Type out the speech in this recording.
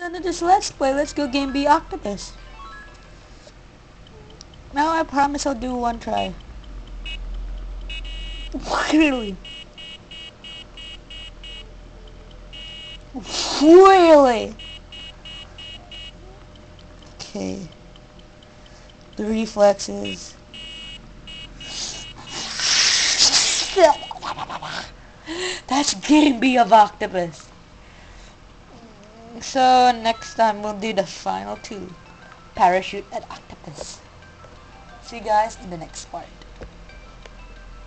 Under this let's play, let's go game B Octopus. Now I promise I'll do one try. Really? Really? Okay. The reflexes. That's game B of Octopus. So next time we'll do the final two. Parachute at Octopus. See you guys in the next part.